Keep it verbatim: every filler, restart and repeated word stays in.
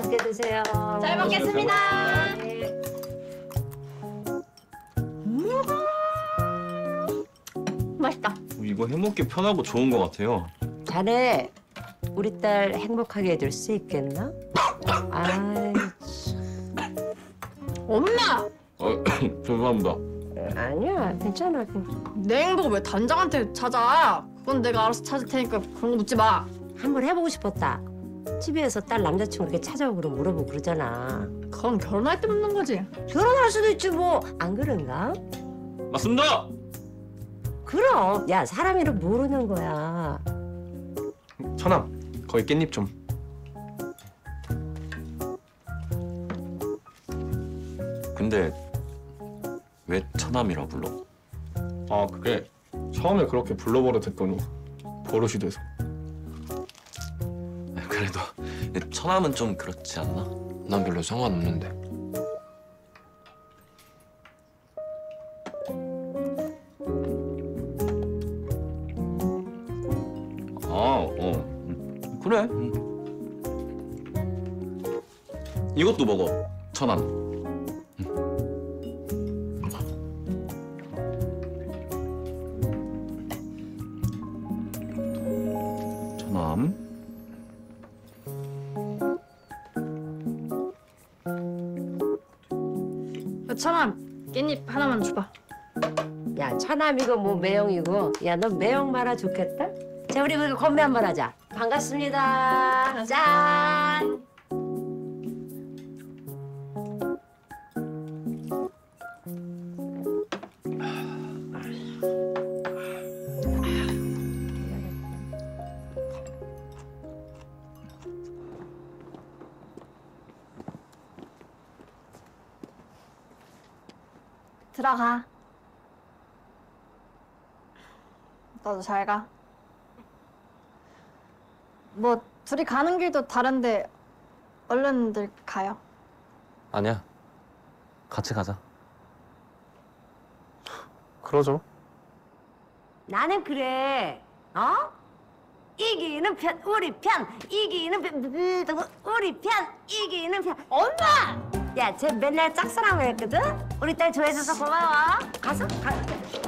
맛있게 드세요. 잘 먹겠습니다. 네. 맛있다. 이거 해먹기 편하고 좋은 것 같아요. 자네 우리 딸 행복하게 해줄 수 있겠나? 아이, 엄마! 어, 죄송합니다. 아니야, 괜찮아. 내 행복을 왜 단장한테 찾아? 그건 내가 알아서 찾을 테니까 그런 거 묻지 마. 한번 해보고 싶었다. 티비에서 딸 남자친구 이렇게 찾아오고 그러고 물어보고 그러잖아. 그건 결혼할 때 묻는 거지. 결혼할 수도 있지 뭐. 안 그런가? 맞습니다. 그럼. 야, 사람 이름 모르는 거야. 처남, 거기 깻잎 좀. 근데 왜 처남이라 불러? 아, 그게 처음에 그렇게 불러버릇했더니 버릇이 돼서. 그래도 처남은 좀 그렇지 않나? 난 별로 상관없는데. 아, 어. 음, 그래. 음. 이것도 먹어. 처남. 음. 처남. 처남, 깻잎 하나만 줘봐. 야, 처남이고 뭐 매형이고. 야, 너 매형 말아 좋겠다? 자, 우리 그 건배 한번 하자. 반갑습니다. 짠! 들어가. 너도 잘 가. 뭐 둘이 가는 길도 다른데 얼른들 가요. 아니야. 같이 가자. 그러죠. 나는 그래. 어? 이기는 편, 우리 편. 이기는 편, 우리 편. 이기는 편. 엄마! 야, 쟤 맨날 짝사랑을 했거든? 우리 딸 좋아해줘서 고마워. 가서, 가.